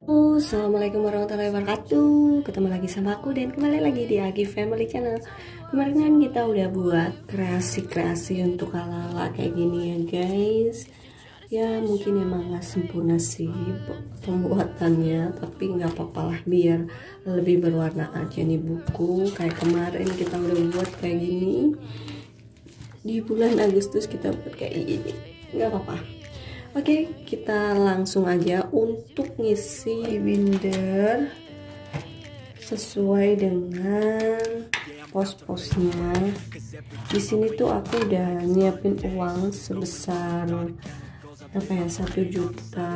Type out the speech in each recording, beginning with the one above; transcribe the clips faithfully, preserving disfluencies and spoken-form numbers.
Halo, Assalamualaikum warahmatullahi wabarakatuh. Ketemu lagi sama aku dan kembali lagi di Agi Family Channel. Kemarin kan kita udah buat kreasi-kreasi untuk ala-ala kayak gini ya guys. Ya mungkin emang gak sempurna sih pembuatannya, tapi nggak apa-apa lah, biar lebih berwarna aja nih buku. Kayak kemarin kita udah buat kayak gini, di bulan Agustus kita buat kayak gini, nggak apa-apa. Oke, kita langsung aja untuk ngisi binder sesuai dengan pos-posnya. Di sini tuh aku udah nyiapin uang sebesar apa ya, satu juta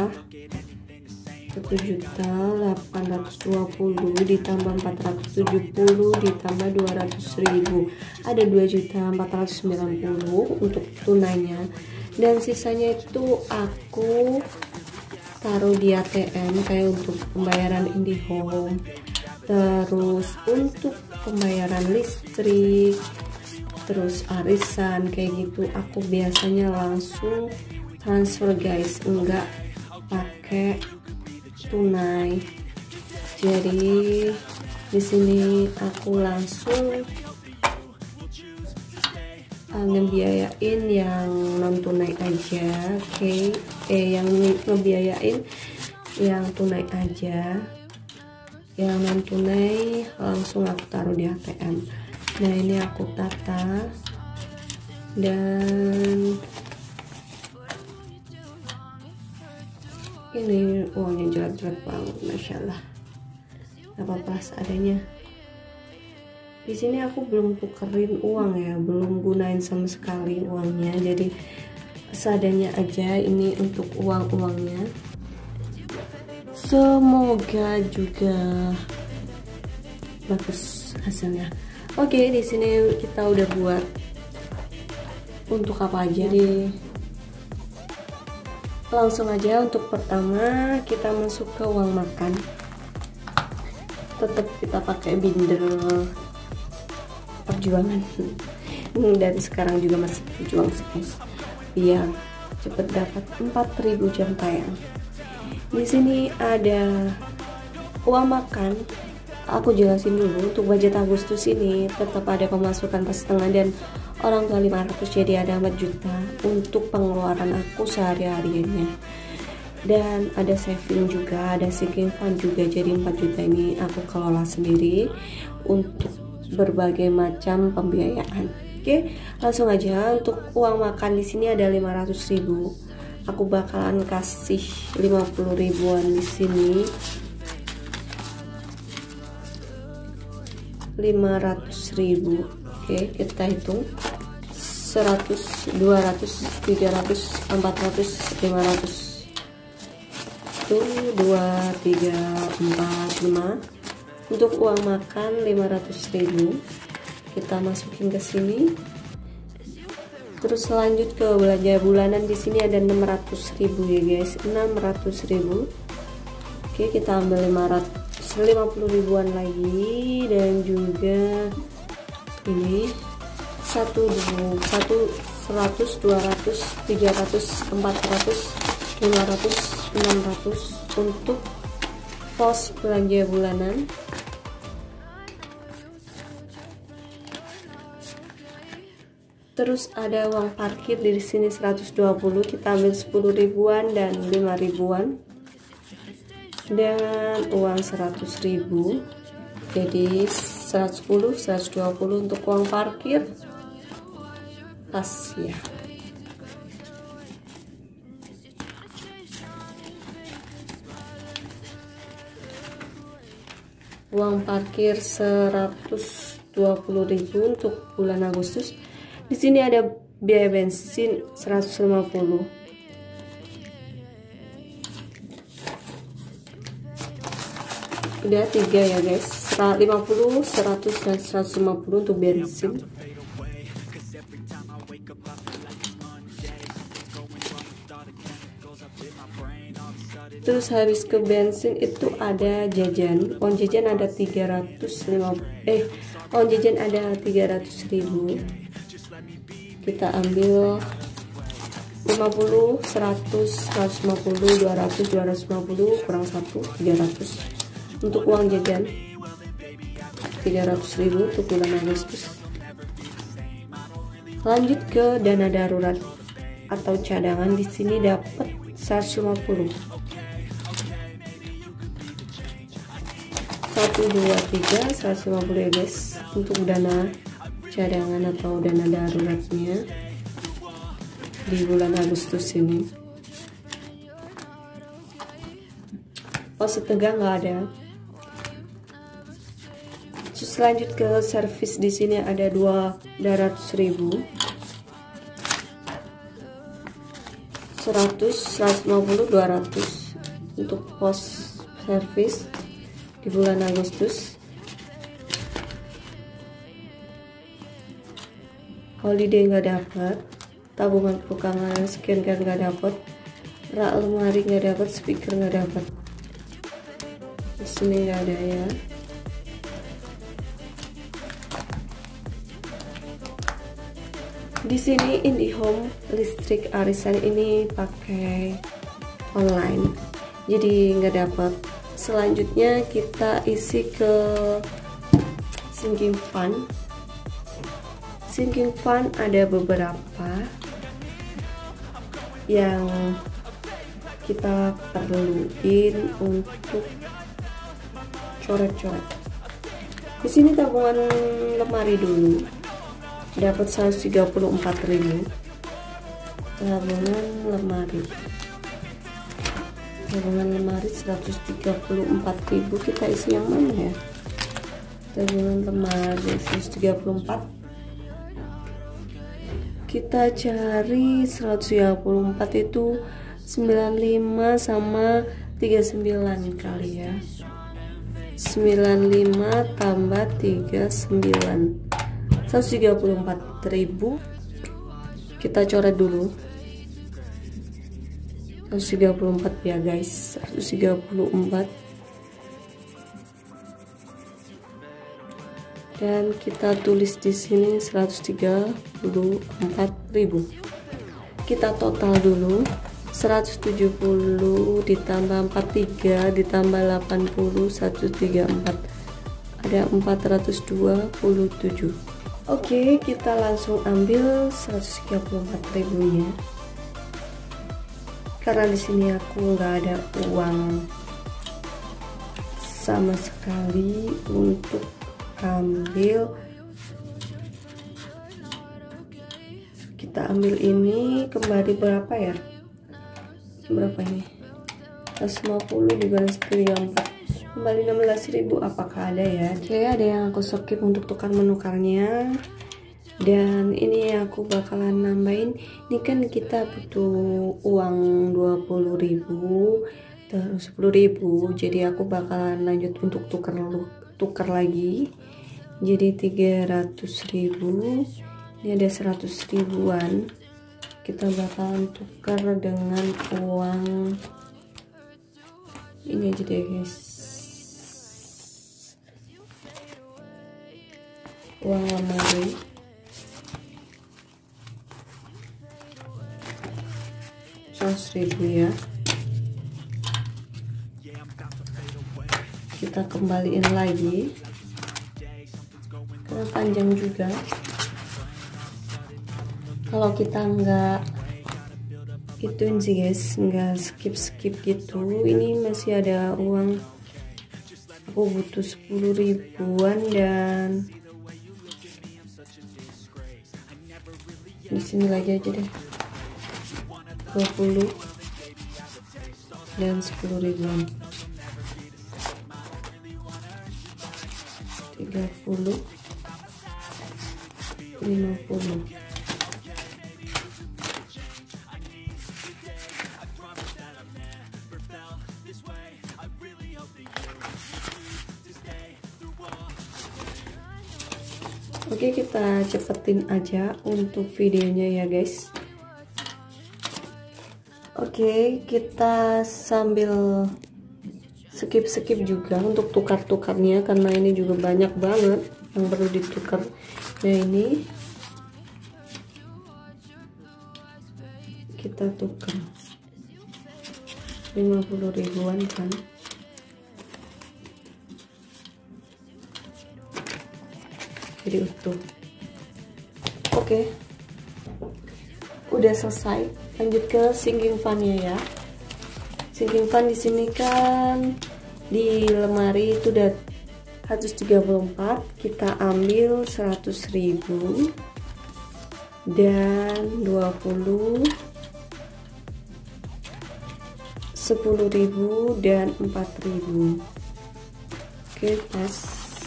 satu juta delapan ratus dua puluh ditambah empat ratus tujuh puluh ditambah dua ratus ribu, ada dua juta empat ratus sembilan puluh untuk tunainya. Dan sisanya itu aku taruh di A T M kayak untuk pembayaran IndiHome, terus untuk pembayaran listrik, terus arisan kayak gitu aku biasanya langsung transfer guys, enggak pakai tunai. Jadi di sini aku langsung ngebiayain yang non tunai aja. Oke, okay. eh yang ngebiayain yang tunai aja, yang non tunai langsung aku taruh di A T M. Nah ini aku tata dan ini uangnya jelek-jelek banget, masya Allah, gak apa-apa seadanya. Di sini aku belum tukerin uang ya, belum gunain sama sekali uangnya, jadi seadanya aja ini untuk uang-uangnya. Semoga juga bagus hasilnya. Oke, di sini kita udah buat untuk apa aja. Jadi langsung aja untuk pertama kita masuk ke uang makan. Tetap kita pakai binder perjuangan dari sekarang juga masih berjuang sih guys, biar cepet dapat empat ribu jam tayang. Di sini ada uang makan, aku jelasin dulu. Untuk budget Agustus ini tetap ada pemasukan pas setengah dan orang tua lima ratus, jadi ada empat juta untuk pengeluaran aku sehari-harinya. Dan ada saving juga, ada sinking fund juga, jadi empat juta ini aku kelola sendiri untuk berbagai macam pembiayaan. Oke, langsung aja. Untuk uang makan di sini ada lima ratus ribu. Aku bakalan kasih lima puluh ribuan di sini. lima ratus ribu. Oke, kita hitung. seratus, dua ratus, tiga ratus, empat ratus, lima ratus. Itu dua, tiga, empat, lima. Untuk uang makan lima ratus ribu kita masukin ke sini. Terus lanjut ke belanja bulanan, di sini ada enam ratus ribu ya guys, enam ratus ribu. Oke, kita ambil lima ratus lima puluh ribuan lagi, dan juga ini satu satu seratus, dua ratus, tiga ratus, empat ratus, lima ratus, enam ratus untuk pos belanja bulanan. Terus ada uang parkir di sini seratus dua puluh, kita ambil sepuluh ribuan dan lima ribuan. Dan uang seratus ribu. Jadi seratus sepuluh, seratus dua puluh untuk uang parkir. Pas ya. Uang parkir seratus dua puluh ribu untuk bulan Agustus. Di sini ada biaya bensin seratus lima puluh. Udah tiga ya guys, lima puluh, seratus dan seratus lima puluh untuk bensin. Terus habis ke bensin itu ada jajan. Uang jajan ada tiga ratus lima puluh, eh uang jajan ada tiga ratus ribu. Kita ambil lima puluh, seratus, seratus lima puluh, dua ratus, dua ratus lima puluh, kurang satu, tiga ratus. Untuk uang jajan tiga ratus ribu untuk bulan Agustus. Lanjut ke dana darurat atau cadangan. Di sini dapat seratus lima puluh. satu dua tiga seratus lima puluh ya guys, untuk dana cadangan atau dana daruratnya di bulan Agustus ini. Oh, setengah nggak ada. Terus lanjut ke servis. Di sini ada dua ratus ribu, seratus, seratus lima puluh, dua ratus untuk pos servis di bulan Agustus. Holiday nggak dapat, tabungan perukangan sekian kan nggak dapat, rak lemari nggak dapat, speaker nggak dapat. Di sini nggak ada ya. Di sini IndiHome listrik arisan ini pakai online, jadi nggak dapat. Selanjutnya kita isi ke sinking fund. Sinking fund ada beberapa yang kita perluin untuk coret-coret. Di sini tabungan lemari dulu dapat seratus tiga puluh empat ribu. Tabungan lemari tabungan lemari seratus tiga puluh empat ribu. Kita isi yang mana ya? Tabungan lemari seratus tiga puluh empat. Kita cari seratus tiga puluh empat itu sembilan puluh lima sama tiga puluh sembilan kali ya. sembilan puluh lima tambah tiga puluh sembilan, seratus tiga puluh empat ribu. Kita coret dulu seratus tiga puluh empat ya guys, seratus tiga puluh empat, dan kita tulis di sini seratus tiga puluh empat ribu. Kita total dulu, seratus tujuh puluh ditambah empat puluh tiga ditambah delapan puluh, seratus tiga puluh empat, ada empat ratus dua puluh tujuh. Oke, kita langsung ambil seratus tiga puluh empat ribunya. Karena di sini aku nggak ada uang sama sekali untuk ambil, kita ambil ini kembali berapa ya? Berapa ini? seratus lima puluh dibalas seratus tiga puluh empat, kembali enam belas ribu. Apakah ada ya? Oke, ada yang aku skip untuk tukar menukarnya. Dan ini aku bakalan nambahin. Ini kan kita butuh uang dua puluh ribu terus sepuluh ribu, jadi aku bakalan lanjut untuk tukar tukar lagi. Jadi tiga ratus ribu, ini ada seratus ribuan. Kita bakalan tukar dengan uang ini aja deh guys, uang lemari. seratus ribu ya. Kita kembaliin lagi karena panjang juga. Kalau kita nggak ituin sih guys, nggak skip skip gitu, ini masih ada uang. Aku butuh sepuluh ribuan dan di sini lagi aja deh, dua puluh dan sepuluh ribuan, tiga puluh, lima puluh. Oke, kita cepetin aja untuk videonya ya guys. Oke, kita sambil skip-skip juga untuk tukar-tukarnya karena ini juga banyak banget yang perlu ditukar. Nah, ini kita tukar lima puluh ribuan kan. Jadi utuh. Oke, udah selesai. Lanjut ke sinking fan-nya ya. Sinking fan di sini kan di lemari itu udah seratus tiga puluh empat, kita ambil seratus ribu dan dua puluh, sepuluh ribu dan empat ribu. Oke, pas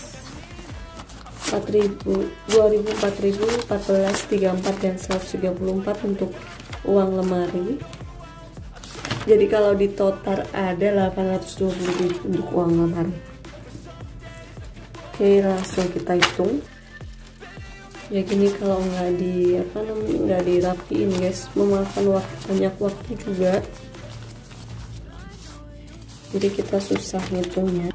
empat ribu, dua ribu, empat ribu, empat belas, tiga puluh empat dan seratus tiga puluh empat untuk uang lemari. Jadi kalau di total ada delapan ratus dua puluh ribu untuk uang lemari. Oke, langsung kita hitung. Ya gini kalau nggak di apa namanya nggak dirapiin guys, memakan waktu, banyak waktu juga. Jadi kita susah ngitungnya.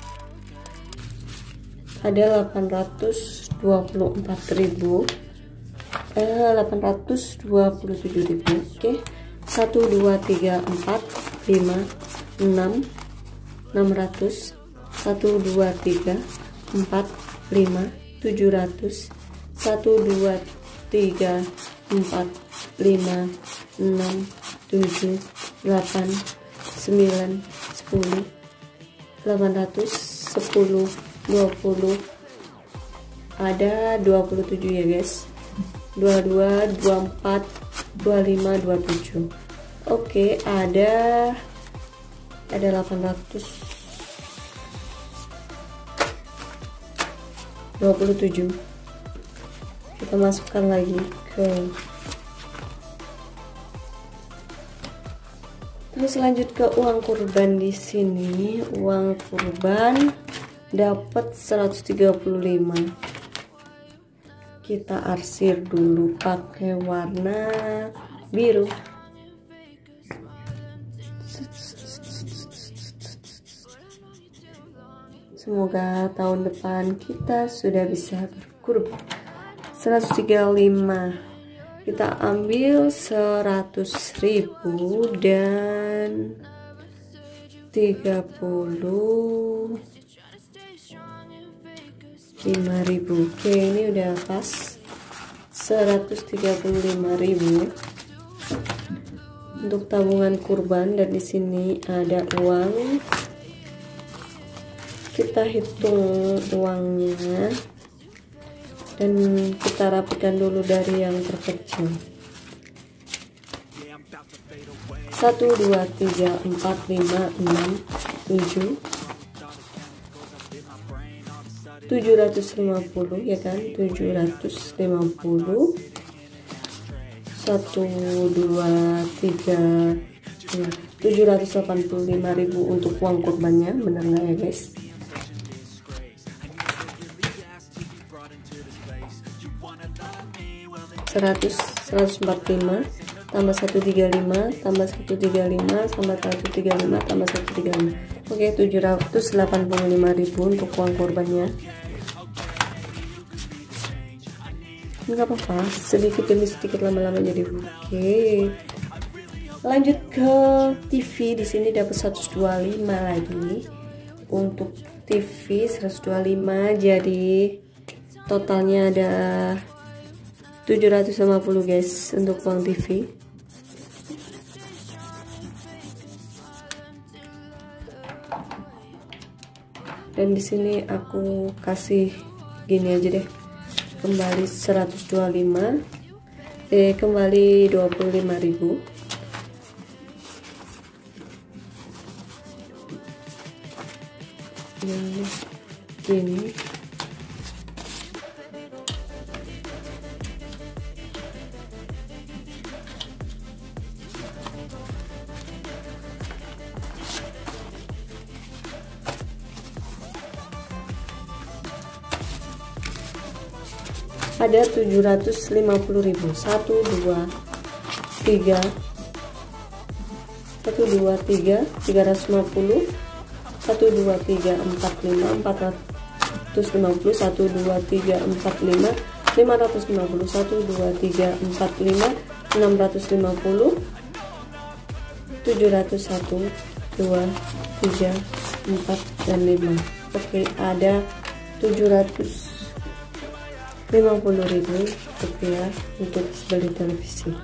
Ada delapan ratus dua puluh empat ribu, eh delapan ratus dua puluh tujuh ribu. Oke, satu dua tiga empat lima enam enam ratus, satu dua tiga empat lima tujuh ratus, satu dua tiga empat lima enam tujuh delapan sembilan sepuluh, delapan ratus, sepuluh, dua puluh, ada dua puluh tujuh ya guys, dua puluh dua, dua puluh empat, dua puluh lima, dua puluh tujuh. Oke, ada ada delapan ratus dua puluh tujuh. Kita masukkan lagi ke, terus lanjut ke uang kurban. Di sini uang kurban dapat seratus tiga puluh lima. Kita arsir dulu pakai warna biru. Semoga tahun depan kita sudah bisa berkurban. Seratus tiga puluh lima, kita ambil seratus ribu dan tiga puluh lima ribu. Oke, ini udah pas seratus tiga puluh lima ribu untuk tabungan kurban. Dan di sini ada uang, kita hitung uangnya dan kita rapikan dulu dari yang terkecil. Satu dua tiga empat lima enam tujuh, tujuh ratus lima puluh ya kan, tujuh ratus lima puluh, satu dua tiga, tujuh ratus delapan puluh lima ribu untuk uang kurbannya. Bener nggak ya guys? seratus, seratus empat puluh lima tambah seratus tiga puluh lima tambah seratus tiga puluh lima tambah seratus tiga puluh lima tambah seratus tiga puluh lima. Oke, tujuh ratus delapan puluh lima ribu untuk uang kurbannya. Enggak apa-apa, sedikit demi sedikit, lama-lama jadi. Oke, lanjut ke T V. Di sini dapat seratus dua puluh lima lagi untuk T V, seratus dua puluh lima, jadi totalnya ada tujuh ratus lima puluh guys untuk uang T V. Dan di sini aku kasih gini aja deh, kembali seratus dua puluh lima, eh kembali dua puluh lima ribu. Ini gini. Ada tujuh ratus lima puluh ribu. Satu dua tiga, satu dua tiga, tiga ratus lima puluh, satu dua tiga empat lima, empat ratus lima puluh, satu dua tiga empat lima, lima ratus lima puluh, satu dua tiga empat lima, enam ratus lima puluh, tujuh ratus satu, dua, tiga, empat, dan lima. Oke, ada tujuh ratus lima puluh ribu rupiah untuk beli televisi.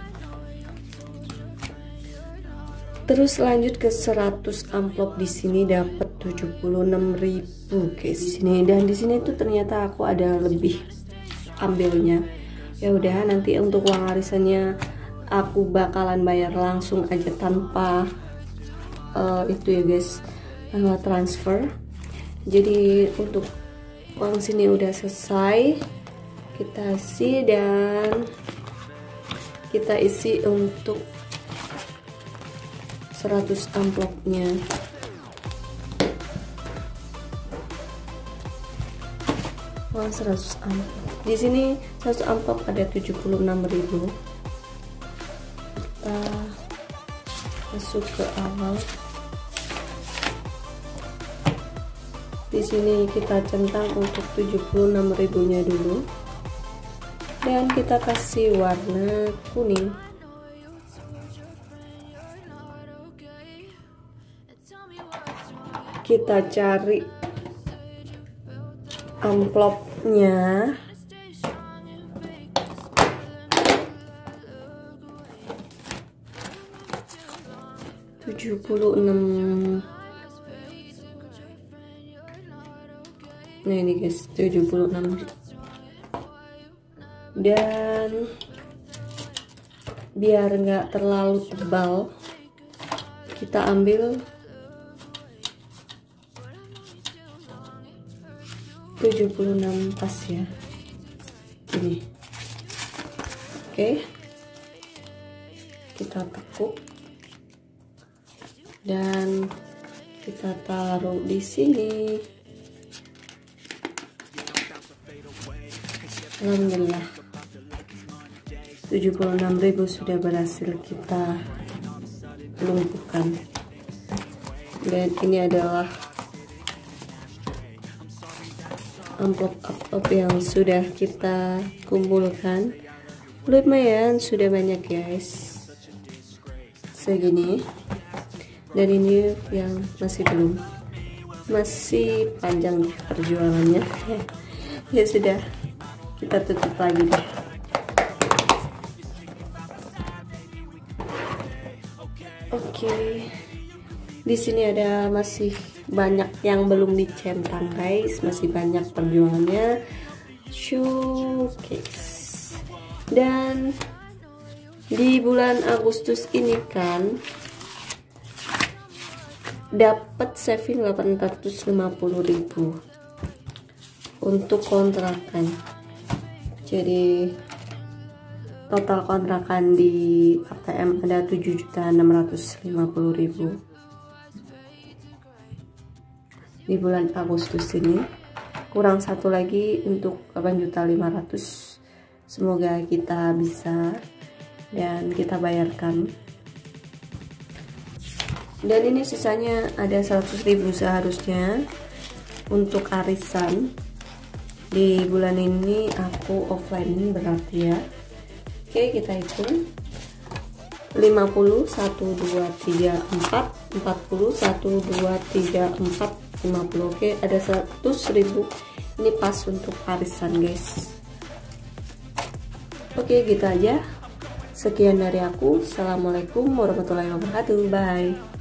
Terus lanjut ke seratus amplop. Di sini dapat tujuh puluh enam ribu guys di sini, dan di sini tuh ternyata aku ada lebih ambilnya. Ya udah, nanti untuk uang arisannya aku bakalan bayar langsung aja tanpa uh, itu ya guys, tanpa transfer. Jadi untuk uang sini udah selesai, kita isi dan kita isi untuk seratus amplopnya. Uang seratus amplop. Di sini seratus amplop ada tujuh puluh enam ribu. Kita masuk ke awal. Di sini kita centang untuk tujuh puluh enam ribunya dulu. Dan kita kasih warna kuning. Kita cari amplopnya. tujuh puluh enam. Nah ini guys, tujuh puluh enam. Dan biar nggak terlalu tebal, kita ambil tujuh puluh enam pas ya, ini. Oke, kita tekuk dan kita taruh di sini. Alhamdulillah, tujuh puluh enam ribu sudah berhasil kita lumpuhkan. Dan ini adalah amplop-amplop yang sudah kita kumpulkan. Lumayan sudah banyak guys, segini. Dan ini yang masih belum, masih panjang perjuangannya. Ya sudah, kita tutup lagi deh. Oke, di sini ada masih banyak yang belum dicentang guys, masih banyak perjuangannya. Showcase. Dan di bulan Agustus ini kan dapat saving delapan ratus lima puluh ribu untuk kontrakan. Jadi total kontrakan di A T M ada tujuh juta enam ratus lima puluh ribu di bulan Agustus ini. Kurang satu lagi untuk delapan juta lima ratus ribu. Semoga kita bisa dan kita bayarkan. Dan ini sisanya ada seratus ribu seharusnya untuk arisan. Di bulan ini aku offline berarti ya. Oke, kita hitung. Lima puluh, satu, dua, tiga, empat. Empat puluh, satu, dua, tiga, empat, lima puluh. Oke, ada seratus ribu. Ini pas untuk arisan guys. Oke, gitu aja. Sekian dari aku. Assalamualaikum warahmatullahi wabarakatuh. Bye.